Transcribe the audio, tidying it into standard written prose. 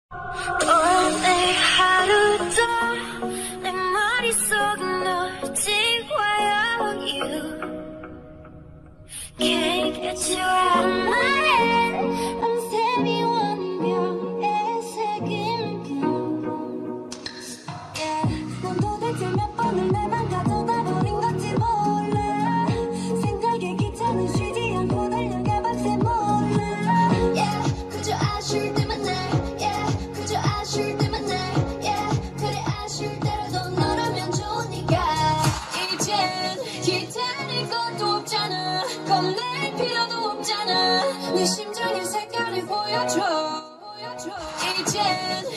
오늘 하루도 내 머릿속은 널 지워요. You can't get you out of my head. 밤샘이 원명에 새긴 blue. Yeah. 넌 도대체 몇 번을 내 맘 가져다 버린 건지 몰라. 생각에 기차는 쉬지 않고 달려가 밤새 몰라. Yeah. 그저 아쉬울 때만 날 Yeah. 그저 아쉬울 때만 날 Yeah. 그래 아쉬울 때라도 너라면 좋으니까. 이젠 기다릴 것도 없잖아. 겁낼 필요도 없잖아. 네 심장의 색깔을 보여줘. 이젠